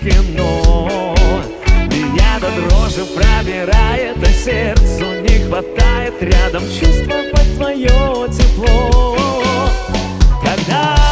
кино. Меня до дрожи пробирает, а сердцу не хватает рядом чувствовать твое тепло. Когда